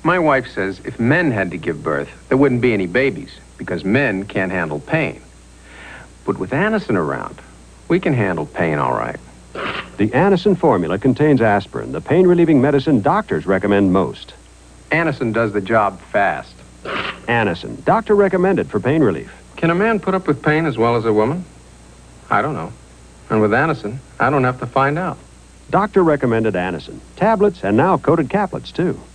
My wife says if men had to give birth, there wouldn't be any babies, because men can't handle pain. But with Anacin around, we can handle pain all right. The Anacin formula contains aspirin, the pain-relieving medicine doctors recommend most. Anacin does the job fast. Anacin, doctor recommended for pain relief. Can a man put up with pain as well as a woman? I don't know. And with Anacin, I don't have to find out. Doctor recommended Anacin. Tablets and now coated caplets, too.